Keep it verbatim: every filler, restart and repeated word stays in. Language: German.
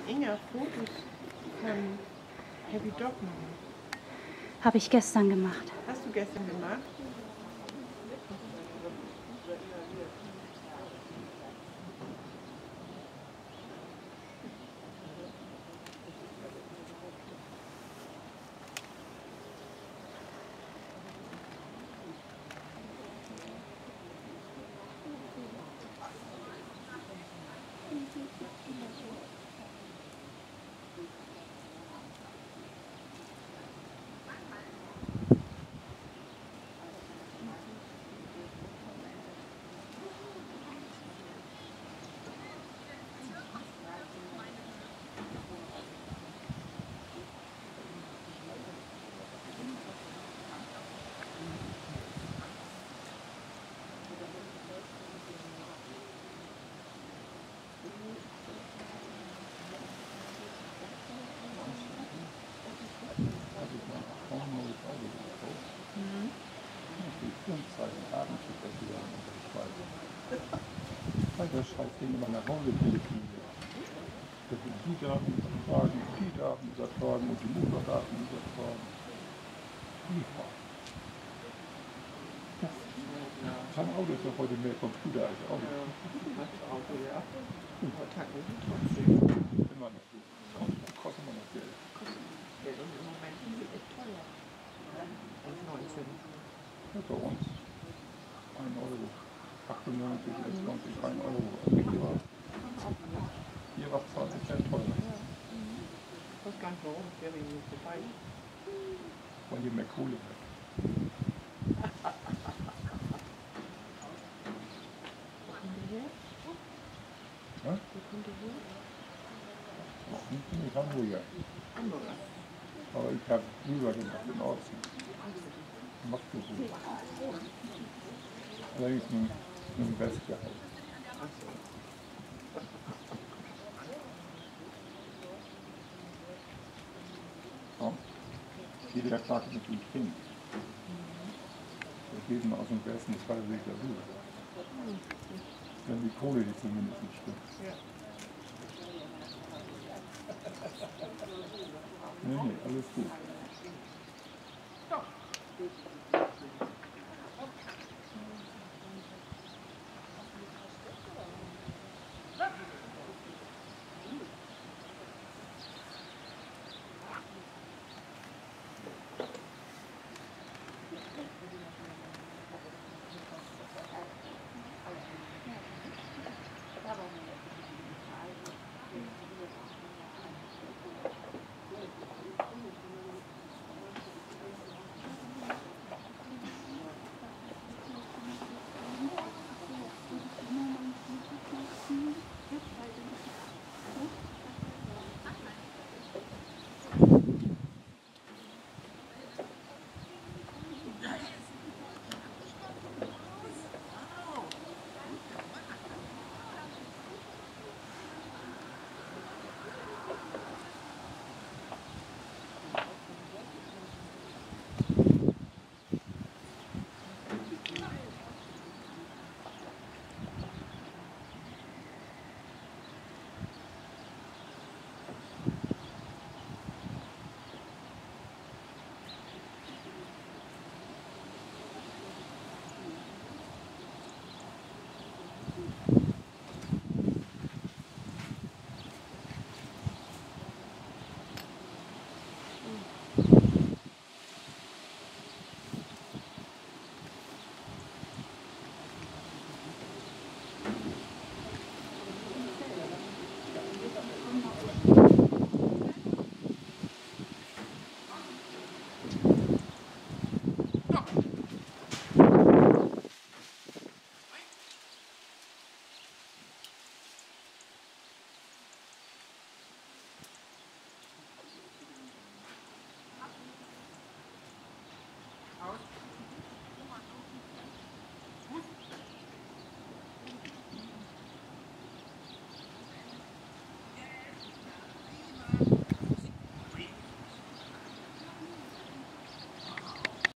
Inga Fotos von Happy Dog machen? Habe ich gestern gemacht. Hast du gestern gemacht? Das schreibt immer nach Hause telefoniert. Das sind die Daten übertragen, die Daten übertragen und die Motordaten übertragen. Ja. Kein Auto ist doch heute mehr Computer als Auto. Ja, das Auto, ja. Heute hat man trotzdem. Immer noch so. Das kostet immer noch Geld. Geld und im Moment sind sie echt teuer. eins neunzehn. Ja, bei uns ein Euro. achtundneunzig, zwanzig, ein Euro. Hier war es zwanzig Cent teurer. Ich weiß gar nicht warum, ich wäre Ihnen nicht vorbei. Weil hier mehr Kohle hat. Wo kommt ihr her? Ja? Wo kommt ihr her? Ich bin Hamburger. Hamburger. Aber ich habe rüber gemacht in Osten. Magdeburg. Allerdings nur im Westgehalt. Ja. Jeder Tag ist natürlich Kind. Wir geben aus dem Westen das halbe Weg darüber. Wenn die Kohle hier zumindest nicht stimmt. Ja. Nee, nee, alles gut. Ja.